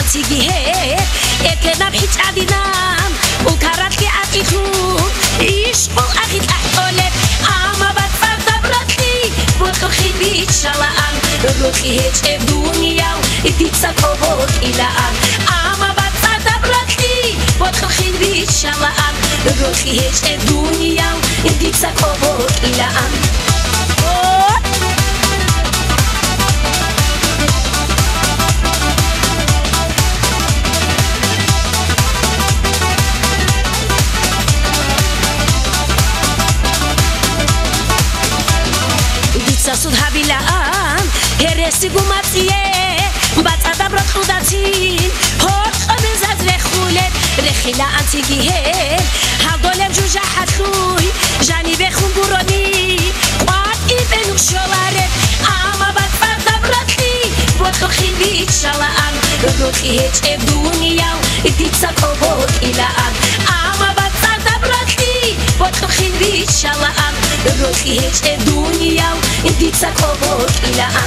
antigihe ekena bhicadinam ukaratli atitu ishqol akhit ahtolet ama batfata bratli botkhil bichalaan ruhi hech dunya itsa kobot ilaan ama batfata bratli botkhil bichalaan ruhi hech dunya itsa kobot ilaan Sud habilaan heresi gumatie batsada brotxudatin hot bezaz rekhulet rekhila antigihe hagolem jujahatluy jani bekhun buroni qat ibn sholaret ama batsada brotli botkhil bichalaan ruhi hech dunya itsa kobot ilaan ama batsada brotli botkhil bichalaan ruhi hech dunya itsa kobot ilaan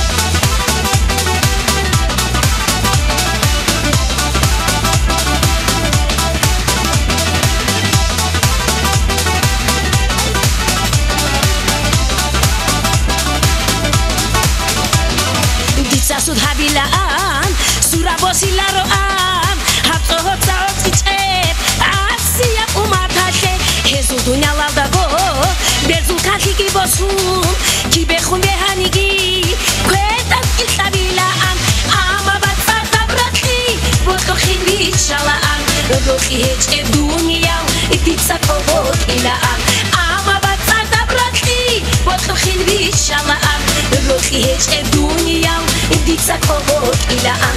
itsa sud habilaan surabosi laroam hatsohot zaot ichep asiya umatashe hezu dunya lavdago bezul kathiki bosum ki bekhun behanigi kwetat iltabilaan ama batfata bratli botkhil bichalaan ruhi hech dunya itsa kobot ilaan ama batfata bratli botkhil bichalaan ruhi hech dunya itsa kobot ilaan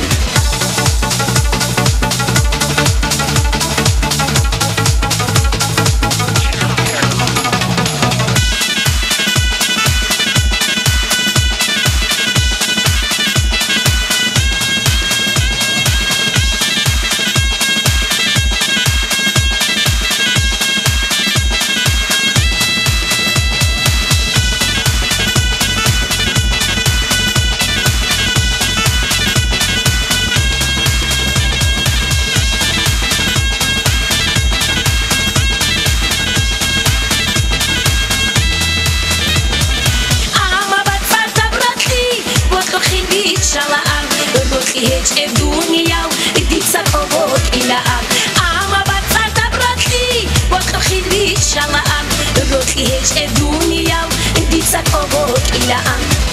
Shalaan ruhi hech dunya itsa kobot ilaan ama batsata bratli botkhil bichalaan ruhi hech dunya itsa kobot ilaan